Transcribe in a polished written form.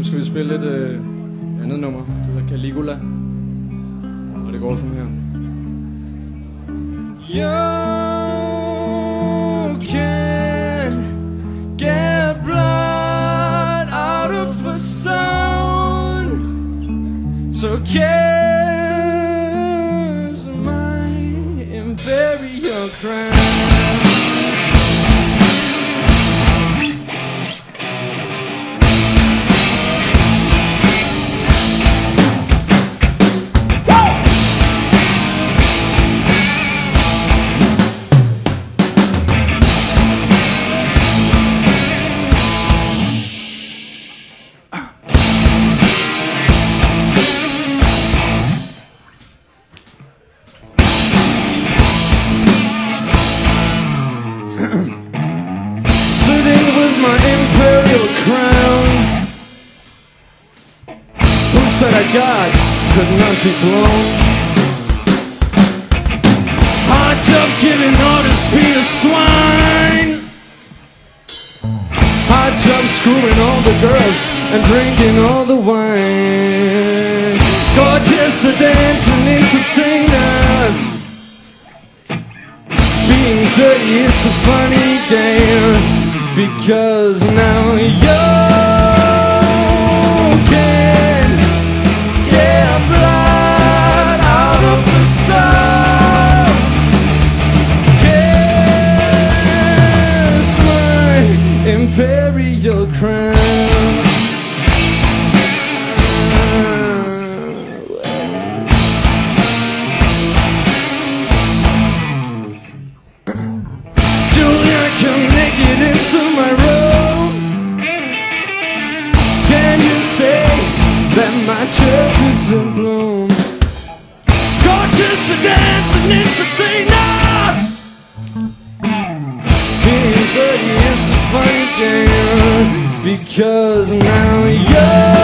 skal vi spille et andet nummer. Det hedder Caligula. Og det går sådan her. You can get blood out of a stone, so kiss mine and bury your crown. Sitting with my imperial crown, who said a god could not be blown? Hard job giving orders, be a swine. Hard job screwing all the girls and drinking all the wine. Gorgeous to dance and entertain us. Being dirty is a funny game, because now you can get blood out of the stone. Kiss my imperial crown. Into my room, can you say that my church is in bloom? Gorgeous to dance and entertain us. Being dirty is a funny game, because now you're